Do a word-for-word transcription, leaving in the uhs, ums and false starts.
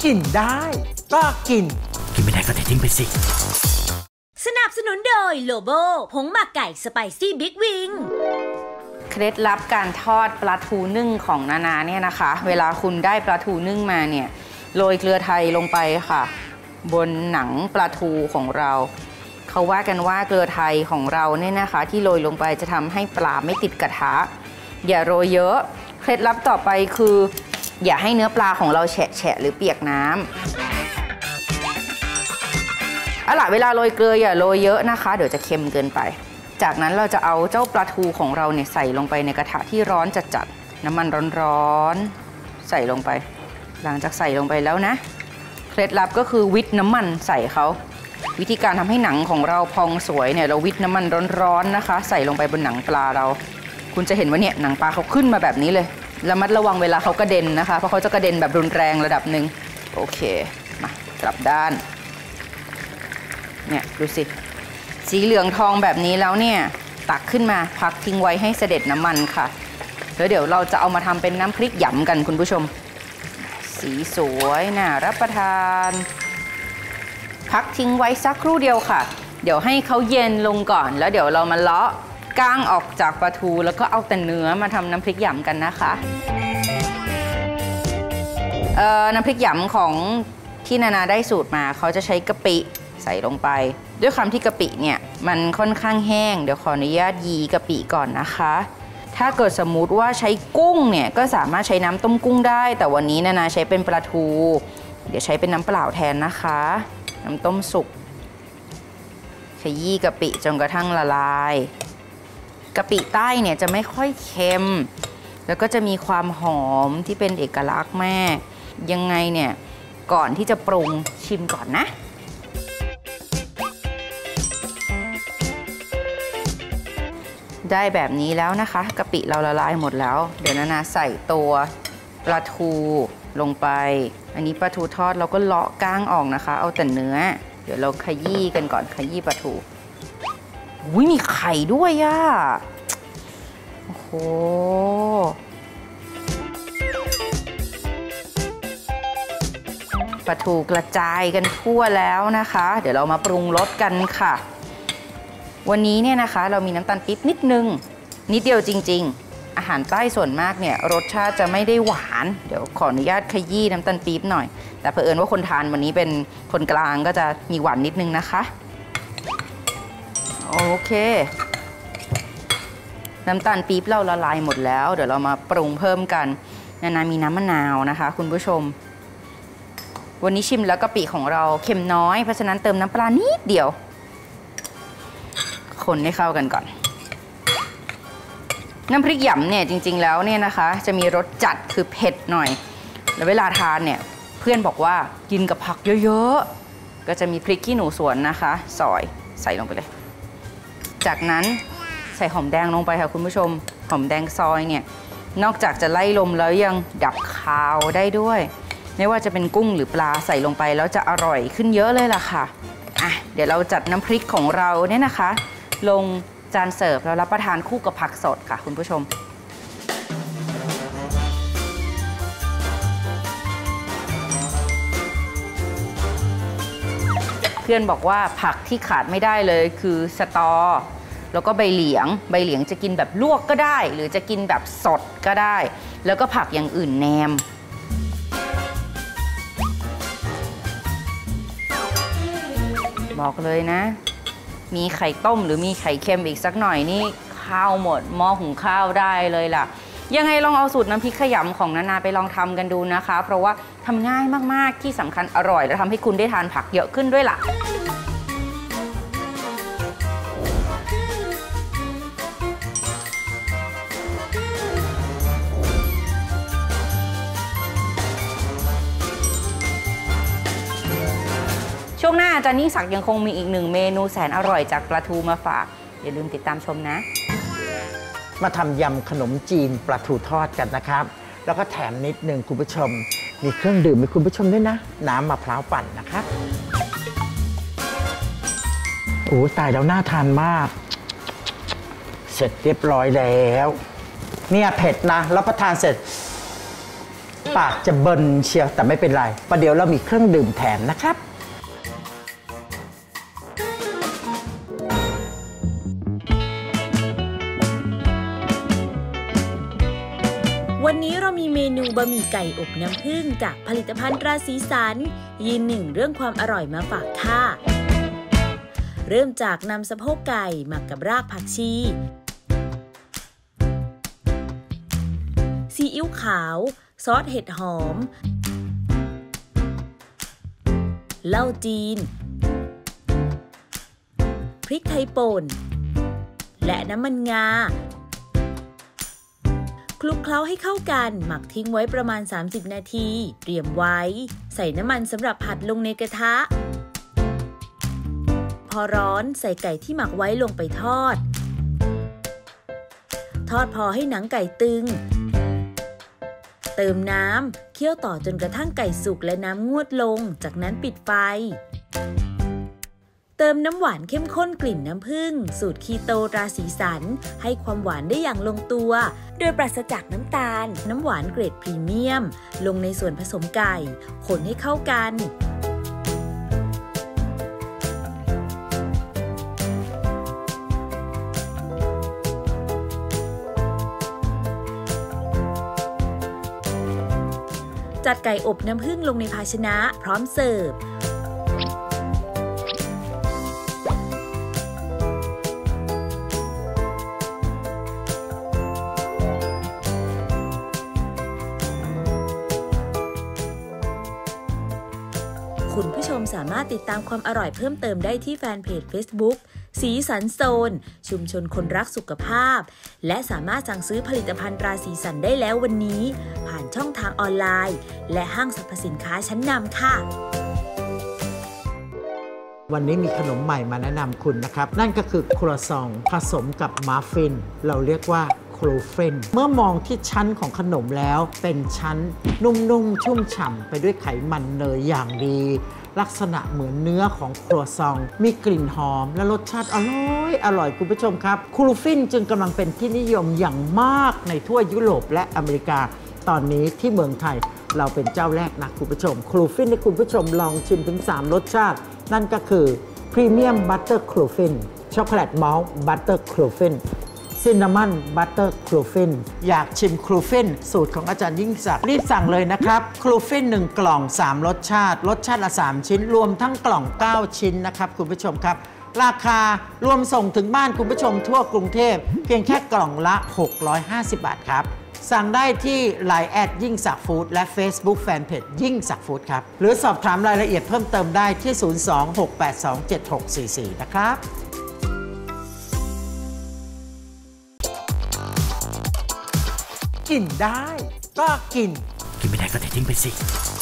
กินได้ก็กินกินไม่ได้ก็ทิ้งไปสิสนับสนุนโดยโลโบผงหมักไก่สไปซี่บิ๊กวิงเคล็ดลับการทอดปลาทูนึ่งของนานาเนี่ยนะคะเวลาคุณได้ปลาทูนึ่งมาเนี่ยโรยเกลือไทยลงไปค่ะบนหนังปลาทูของเราเขาว่ากันว่าเกลือไทยของเราเนี่ยนะคะที่โรยลงไปจะทำให้ปลาไม่ติดกระทะอย่าโรยเยอะเคล็ดลับต่อไปคืออย่าให้เนื้อปลาของเราแฉะแฉะหรือเปียกน้ำเอาล่ะเวลาโรยเกลืออย่าโรยเยอะนะคะเดี๋ยวจะเค็มเกินไปจากนั้นเราจะเอาเจ้าปลาทูของเราเนี่ยใส่ลงไปในกระทะที่ร้อนจัดๆน้ำมันร้อนๆใส่ลงไปหลังจากใส่ลงไปแล้วนะเคล็ดลับก็คือวิทน้ำมันใส่เขาวิธีการทำให้หนังของเราพองสวยเนี่ยเราวิทน้ำมันร้อนๆนะคะใส่ลงไปบนหนังปลาเราคุณจะเห็นว่าเนี่ยหนังปลาเขาขึ้นมาแบบนี้เลยระมัดระวังเวลาเขากระเด็นนะคะเพราะเขาจะกระเด็นแบบรุนแรงระดับหนึ่งโอเคมากลับด้านเนี่ยดูสิสีเหลืองทองแบบนี้แล้วเนี่ยตักขึ้นมาพักทิ้งไว้ให้เสด็จน้ำมันค่ะแล้วเดี๋ยวเราจะเอามาทำเป็นน้ำพริกหยำกันคุณผู้ชมสีสวยน่ารับประทานพักทิ้งไว้สักครู่เดียวค่ะเดี๋ยวให้เขาเย็นลงก่อนแล้วเดี๋ยวเรามาเลาะก้างออกจากปลาทูแล้วก็เอาแต่เนื้อมาทำน้ำพริกหยำกันนะคะเอ่อน้ำพริกหยำของที่นานาได้สูตรมาเขาจะใช้กะปิใส่ลงไปด้วยความที่กะปิเนี่ยมันค่อนข้างแห้งเดี๋ยวขออนุญาตยีกะปิก่อนนะคะถ้าเกิดสมมุติว่าใช้กุ้งเนี่ยก็สามารถใช้น้ำต้มกุ้งได้แต่วันนี้นานาใช้เป็นปลาทูเดี๋ยวใช้เป็นน้ำเปล่าแทนนะคะน้ำต้มสุกขยี้กะปิจนกระทั่งละลายกะปิใต้เนี่ยจะไม่ค่อยเค็มแล้วก็จะมีความหอมที่เป็นเอกลักษณ์แม่ยังไงเนี่ยก่อนที่จะปรุงชิมก่อนนะได้แบบนี้แล้วนะคะกะปิเราละลายหมดแล้วเดี๋ยวนานาใส่ตัวปลาทูลงไปอันนี้ปลาทูทอดเราก็เลาะก้างออกนะคะเอาแต่เนื้อเดี๋ยวเราขยี้กันก่อนขยี้ปลาทูอุ้ยมีไข่ด้วยอ่ะโอ้โหปลาทูกระจายกันทั่วแล้วนะคะเดี๋ยวเรามาปรุงรสกันค่ะวันนี้เนี่ยนะคะเรามีน้ำตาลปี๊บนิดนึงนิดเดียวจริงๆอาหารใต้ส่วนมากเนี่ยรสชาติจะไม่ได้หวานเดี๋ยวขออนุญาตขยี้น้ำตาลปี๊บหน่อยแต่เผอิญว่าคนทานวันนี้เป็นคนกลางก็จะมีหวานนิดนึงนะคะโอเคน้ำตาลปี๊บเราละลายหมดแล้วเดี๋ยวเรามาปรุงเพิ่มกันนานามีน้ำมะนาวนะคะคุณผู้ชมวันนี้ชิมแล้วกะปิของเราเค็มน้อยเพราะฉะนั้นเติมน้ำปลานิดเดียวคนให้เข้ากันก่อนน้ำพริกหยำเนี่ยจริงๆแล้วเนี่ยนะคะจะมีรสจัดคือเผ็ดหน่อยแล้วเวลาทานเนี่ยเพื่อนบอกว่ากินกับผักเยอะๆก็จะมีพริกขี้หนูสวนนะคะซอยใส่ลงไปเลยจากนั้นใส่หอมแดงลงไปค่ะคุณผู้ชมหอมแดงซอยเนี่ยนอกจากจะไล่ลมแล้วยังดับคาวได้ด้วยไม่ว่าจะเป็นกุ้งหรือปลาใส่ลงไปแล้วจะอร่อยขึ้นเยอะเลยล่ะค่ะอ่ะเดี๋ยวเราจัดน้ำพริกของเราเนี่ยนะคะลงจานเสิร์ฟแล้วรับประทานคู่กับผักสดค่ะคุณผู้ชมเพื่อนบอกว่าผักที่ขาดไม่ได้เลยคือสตอแล้วก็ใบเหลียงใบเหลียงจะกินแบบลวกก็ได้หรือจะกินแบบสดก็ได้แล้วก็ผักอย่างอื่นแนมบอกเลยนะมีไข่ต้มหรือมีไข่เค็มอีกสักหน่อยนี่ข้าวหมดหม้อหุงข้าวได้เลยล่ะยังไงลองเอาสูตรน้ำพริกขยำของนานาไปลองทำกันดูนะคะเพราะว่าทำง่ายมากๆที่สำคัญอร่อยและทำให้คุณได้ทานผักเยอะขึ้นด้วยล่ะช่วงหน้าอาจารย์ยิ่งศักดิ์ยังคงมีอีกหนึ่งเมนูแสนอร่อยจากปลาทูมาฝากอย่าลืมติดตามชมนะมาทำยำขนมจีนปลาทูทอดกันนะครับแล้วก็แถมนิดนึงคุณผู้ชมมีเครื่องดื่มให้คุณผู้ชมด้วยนะน้ำมะพร้าวปั่นนะครับโอ้ตายแล้วน่าทานมากเสร็จเรียบร้อยแล้วเนี่ยเผ็ดนะรับประทานเสร็จอืปากจะเบิร์นเชียวแต่ไม่เป็นไรประเดี๋ยวเรามีเครื่องดื่มแถมนะครับวันนี้เรามีเมนูบะหมี่ไก่อบน้ำผึ้งจากผลิตภัณฑ์ตราสีสันยืนหนึ่งเรื่องความอร่อยมาฝากค่ะเริ่มจากนำสะโพกไก่หมักกับรากผักชีซีอิ๊วขาวซอสเห็ดหอมเหล้าจีนพริกไทยป่นและน้ำมันงาคลุกเคล้าให้เข้ากันหมักทิ้งไว้ประมาณสามสิบนาทีเตรียมไว้ใส่น้ำมันสำหรับผัดลงในกระทะพอร้อนใส่ไก่ที่หมักไว้ลงไปทอดทอดพอให้หนังไก่ตึงเติมน้ำเคี่ยวต่อจนกระทั่งไก่สุกและน้ำงวดลงจากนั้นปิดไฟเติมน้ำหวานเข้มข้นกลิ่นน้ำผึ้งสูตรคีโตตราสีสันให้ความหวานได้อย่างลงตัวโดยปราศจากน้ำตาลน้ำหวานเกรดพรีเมียมลงในส่วนผสมไก่คนให้เข้ากันจัดไก่อบน้ำผึ้งลงในภาชนะพร้อมเสิร์ฟคุณผู้ชมสามารถติดตามความอร่อยเพิ่มเติมได้ที่แฟนเพจ Facebook สีสันโซนชุมชนคนรักสุขภาพและสามารถสั่งซื้อผลิตภัณฑ์ตราสีสันได้แล้ววันนี้ผ่านช่องทางออนไลน์และห้างสรรพสินค้าชั้นนำค่ะวันนี้มีขนมใหม่มาแนะนำคุณนะครับนั่นก็คือครัวซองผสมกับมัฟฟินเราเรียกว่าครูเฟนเมื่อมองที่ชั้นของขนมแล้วเป็นชั้นนุ่มๆชุ่มฉ่ำไปด้วยไขมันเนยอย่างดีลักษณะเหมือนเนื้อของครัวซองมีกลิ่นหอมและรสชาติอร่อยอร่อยคุณผู้ชมครับครูฟินจึงกำลังเป็นที่นิยมอย่างมากในทั่วยุโรปและอเมริกาตอนนี้ที่เมืองไทยเราเป็นเจ้าแรกนะคุณผู้ชมครูฟินให้คุณผู้ชมลองชิมถึงสามรสชาตินั่นก็คือพรีเมียมบัตเตอร์ครูฟินช็อกโกแลตมอลต์บัตเตอร์ครูฟินซินนามอนบัตเตอร์ครูฟินอยากชิมครูฟินสูตรของอาจารย์ยิ่งศักดิ์รีบสั่งเลยนะครับครูฟินหนึ่งกล่องสามรสชาติรสชาติละสามชิ้นรวมทั้งกล่องเก้าชิ้นนะครับคุณผู้ชมครับราคารวมส่งถึงบ้านคุณผู้ชมทั่วกรุงเทพเพียงแค่กล่องละหกร้อยห้าสิบบาทครับสั่งได้ที่ ไลน์ แอทยิ่งศักดิ์ฟู้ดและ Facebook Fanpage ยิ่งศักดิ์ฟู้ดครับหรือสอบถามรายละเอียดเพิ่มเติมได้ที่ศูนย์ สอง หก แปด สอง เจ็ด หก สี่ สี่นะครับกินได้ก็กินกินไม่ได้ก็เททิ้งไปสิ